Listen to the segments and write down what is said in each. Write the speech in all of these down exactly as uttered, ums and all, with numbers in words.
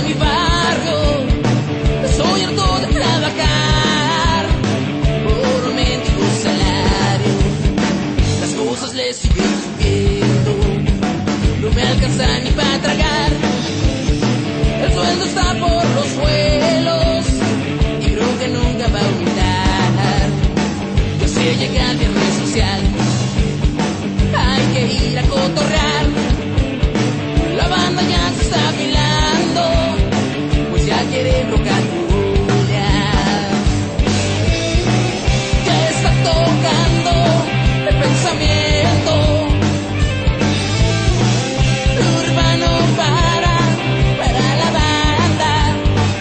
mi barrio. Soy harto de trabajar por un mendigo salario. Las cosas le siguen subiendo, no me alcanza ni para tragar. El sueldo está por los suelos y creo que nunca va a aumentar. Ya se llega el viernes social, hay que ir a cotorrear. La banda ya se está afilando, pues ya quieren rock and rollar. Ya está tocando el pensamiento urbano para, para la banda.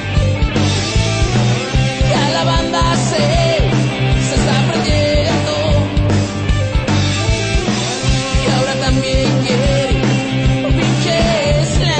Ya la banda se, se está prendiendo y ahora también quiere un pinche slam.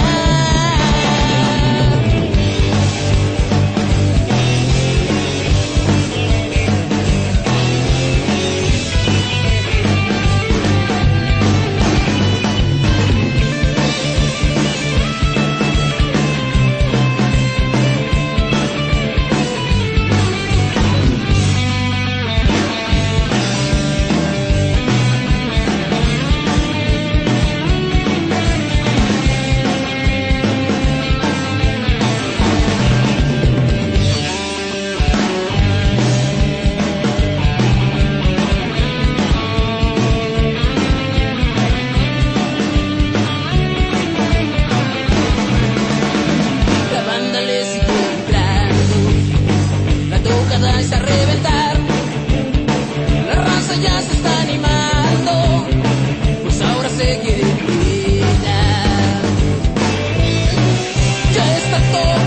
La banda le sigue entrando, la tocada está a reventar. La raza ya se está animando, pues ahora se quiere cuidar. Ya está todo